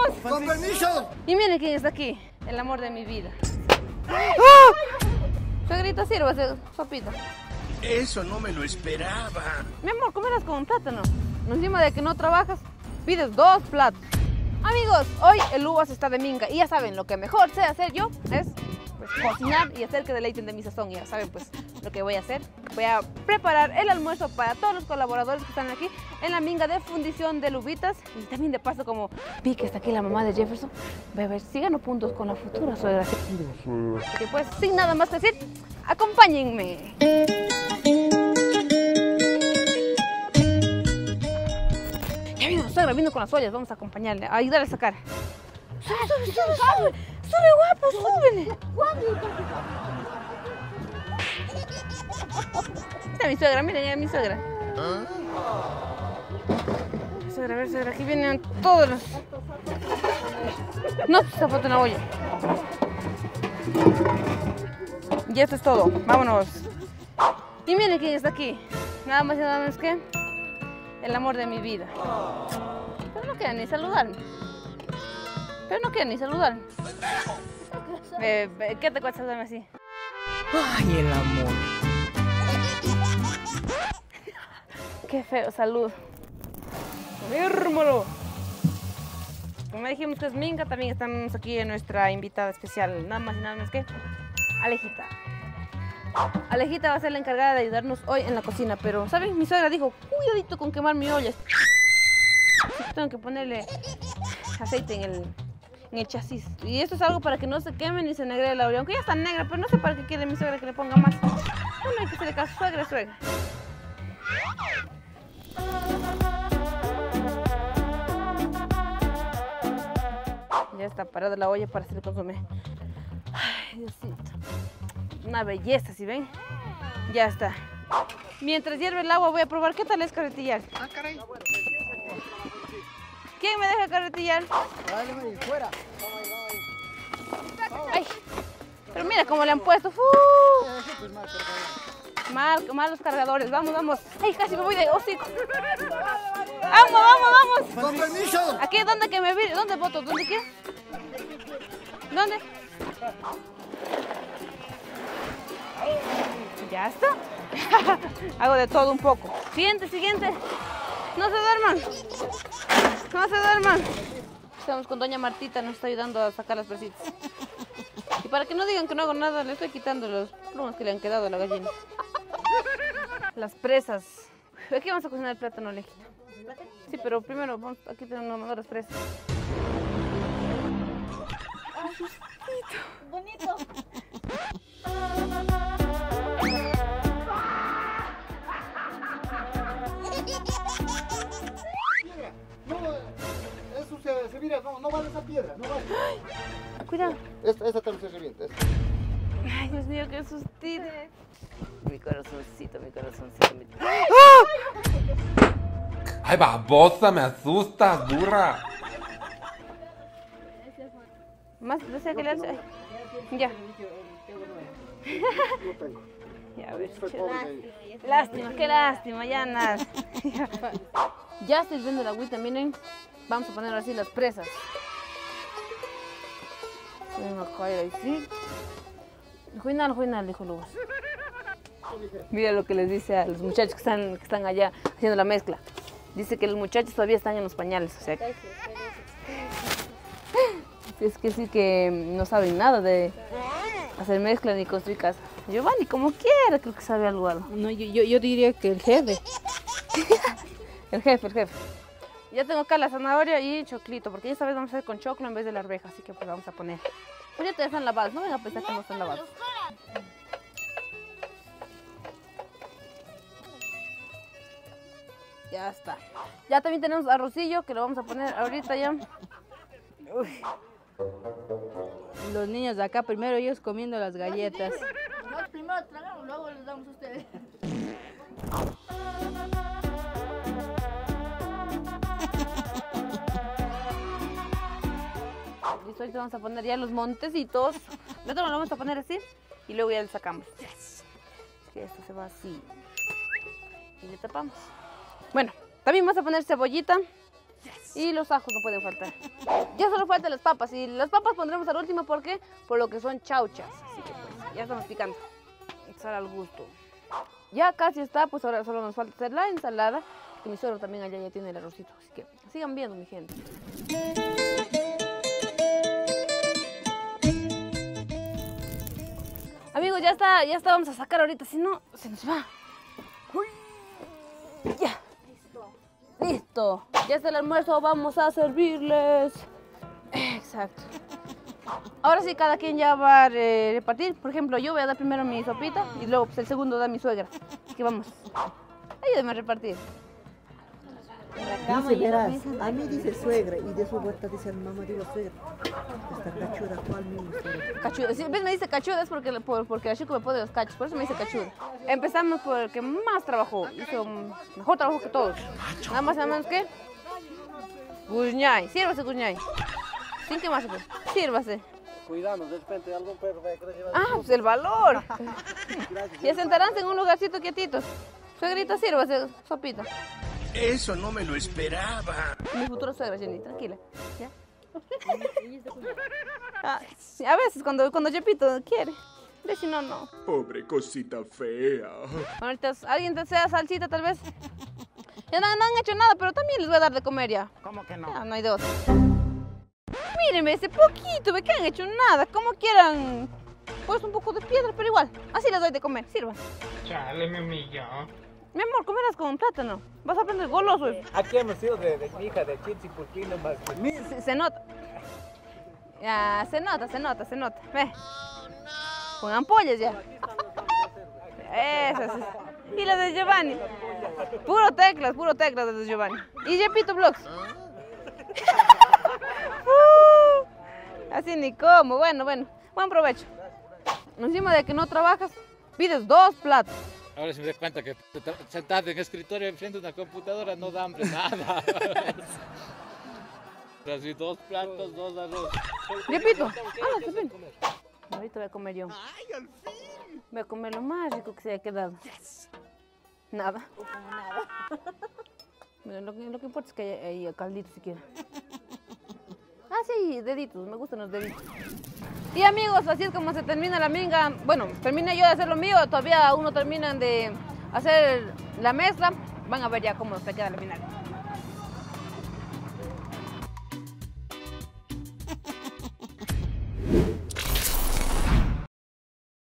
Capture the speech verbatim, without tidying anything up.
vamos! ¡Con permiso! Y miren quién está aquí, el amor de mi vida. ¡Ah! Suegrita, sírvase sopita. Eso no me lo esperaba. Mi amor, comerás con un plátano. Encima de que no trabajas, pides dos platos. Amigos, hoy el Uvas está de minga y ya saben, lo que mejor sé hacer yo es pues, cocinar y hacer que deleiten de mi sazón. Y ya saben pues lo que voy a hacer. Voy a preparar el almuerzo para todos los colaboradores que están aquí en la minga de fundición de Lubitas. Y también de paso, como vi que está aquí la mamá de Jefferson, voy a ver si gano puntos con la futura suegra. Así que pues, sin nada más que decir, acompáñenme. Ya vino la suegra, vino con las ollas, vamos a acompañarle, a ayudarle a sacar. ¡Sube, sube, sube, sube! ¡Sube, guapo, súbele! Mira mi suegra, miren, mira mi suegra. Suegra, a ver, suegra, aquí vienen todos los... No, se foto en la olla. Y esto es todo, vámonos. Y miren quién está aquí, nada más y nada menos que el amor de mi vida. Pero no quieren ni saludarme. Pero no quieren ni saludarme. Eh, ¿Qué te cuesta saludarme así? Ay, el amor. Qué feo salud. Confírmalo. Como dijimos que es minga, también estamos aquí en nuestra invitada especial, nada más y nada menos que Alejita. Alejita va a ser la encargada de ayudarnos hoy en la cocina, pero, ¿saben? Mi suegra dijo, cuidadito con quemar mi olla. Tengo que ponerle aceite en el, en el chasis. Y esto es algo para que no se queme ni se negre la olla. Aunque ya está negra, pero no sé para qué quiere mi suegra que le ponga más. Bueno, hay que hacerle caso, suegra, suegra. Ya está parada la olla para hacer el consomé. Ay, Diosito. Una belleza, ¿sí ven? Ya está. Mientras hierve el agua voy a probar qué tal es carretillar. Ah, caray. ¿Quién me deja carretillar? Dale, fuera. Ay, pero mira cómo le han puesto. ¡Uh! Mal, mal los cargadores. Vamos, vamos. Ay, casi me voy de hocico. Vamos, vamos, vamos. Con permiso. Aquí, ¿dónde que me vi? ¿Dónde voto? ¿Dónde qué? ¿Dónde? Ya está. Hago de todo un poco. Siguiente, siguiente. No se duerman. No se duerman. Estamos con doña Martita, nos está ayudando a sacar las presitas. Y para que no digan que no hago nada, le estoy quitando los plumas que le han quedado a la gallina. Las presas. Aquí vamos a cocinar el plátano, Alejita. Sí, pero primero vamos, aquí tenemos las presas. Bonito. No, eso se, se mira, no, no vale esa piedra, no vale. Cuidado. Esta, esta también se revienta. Esta. Ay, Dios mío, qué sustito. Mi corazoncito, mi corazoncito. Mi... Ay, babosa, me asustas, burra. Más desea que le hace. Ay, ya. Ya, a ver. Lástima, qué lástima, ya nada. Ya estoy viendo la agüita, miren. Vamos a poner así las presas. Ven acá, ahí sí. Juinal, juinal, dijo Luz. Mira lo que les dice a los muchachos que están, que están allá haciendo la mezcla. Dice que los muchachos todavía están en los pañales, o sea. Es que sí que no saben nada de hacer mezcla ni construir casa. Giovanni, como quiera, creo que sabe algo. algo. No, yo, yo, yo diría que el jefe. El jefe, el jefe. Ya tengo acá la zanahoria y choclito, porque esta vez vamos a hacer con choclo en vez de la arveja, así que pues vamos a poner. Pues ya están lavados, no vengan a pensar que no están lavados. Ya está. Ya también tenemos arrocillo que lo vamos a poner ahorita ya. Uy. Los niños de acá, primero ellos comiendo las galletas. Nosotros primero tragamos, luego les damos a ustedes. Listo, ahorita vamos a poner ya los montecitos. Nosotros lo vamos a poner así y luego ya le sacamos. Yes. Es que esto se va así. Y le tapamos. Bueno, también vamos a poner cebollita. Y los ajos no pueden faltar. Ya solo faltan las papas. Y las papas pondremos al último, ¿por qué? Por lo que son chauchas. Así que pues, ya estamos picando. Sal al gusto. Ya casi está, pues ahora solo nos falta hacer la ensalada. Que mi suegro también allá ya tiene el arrocito. Así que sigan viendo, mi gente. Amigos, ya está, ya está, vamos a sacar ahorita, si no, se nos va. Uy. Ya. Listo. Listo. Ya está el almuerzo, vamos a servirles. Exacto. Ahora sí, cada quien ya va a repartir. Por ejemplo, yo voy a dar primero mi sopita y luego pues, el segundo da mi suegra. Así que vamos. Ayúdenme a repartir. Dice, verás, a mí dice suegra y de su vuelta dice a mi mamá, digo suegra. Esta cachuda, ¿cuál mismo? Cachuda. Si ves, me dice cachuda es porque, por, porque la chica me pone los cachos, por eso me dice cachuda. Empezamos por el que más trabajó, hizo mejor trabajo que todos. Nada más, nada menos que Guzñay. Sírvase, Guzñay. ¿Sin qué más? Pues? Sírvase. Cuidando, de repente algún perro va a querer llevar. Ah, pues el valor. Ya sentarán en un lugarcito quietitos. Suegrita, sírvase, sopita. Eso no me lo esperaba. Mi futura suegra, Jenny, tranquila. ¿Ya? Ah, sí, a veces cuando, cuando Chepito quiere. De si no, no. Pobre cosita fea. Bueno, ahorita alguien desea salsita tal vez. Ya no, no han hecho nada, pero también les voy a dar de comer ya. ¿Cómo que no? Ya, no hay dos. Mírenme, ese poquito, ve que han hecho nada. Como quieran. Pues un poco de piedra, pero igual. Así les doy de comer, sirvan. Chale, me humilló. Mi amor, comerás con un plátano. Vas a aprender goloso. Aquí hemos sido de, de mi hija, de Chitsi, Pulpino, más que mí. Se, se nota. Ya, se nota, se nota, se nota. Ve. Con ampollas ya. Esas. Y la de Giovanni. Puro teclas, puro teclas de Giovanni. Y Jepito Vlogs. uh, así ni como. Bueno, bueno. Buen provecho. Encima de que no trabajas, pides dos platos. Ahora se me da cuenta que sentado en escritorio enfrente de una computadora no da hambre nada. Así dos platos, dos arroz. Jepito. Ah, qué bien. Ahorita voy a comer yo. Voy a comer lo más rico que se haya quedado. Nada. Mira, lo, que, lo que importa es que haya, haya caldito siquiera. Ah, sí, deditos. Me gustan los deditos. Y amigos, así es como se termina la minga. Bueno, terminé yo de hacer lo mío. Todavía aún no terminan de hacer la mezcla. Van a ver ya cómo se queda la final.